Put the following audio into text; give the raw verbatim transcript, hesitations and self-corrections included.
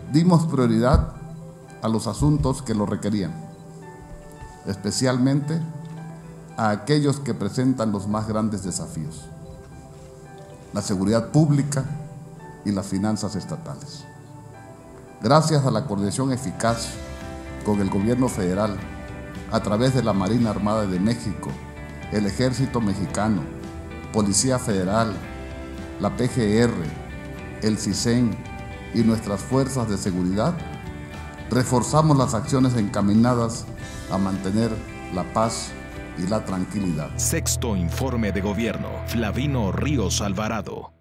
dimos prioridad a los asuntos que lo requerían, especialmente a aquellos que presentan los más grandes desafíos: la seguridad pública y las finanzas estatales. Gracias a la coordinación eficaz con el gobierno federal, a través de la Marina Armada de México, el Ejército Mexicano, Policía Federal, la P G R, el CISEN y nuestras fuerzas de seguridad, reforzamos las acciones encaminadas a mantener la paz y la tranquilidad. Sexto Informe de Gobierno. Flavino Ríos Alvarado.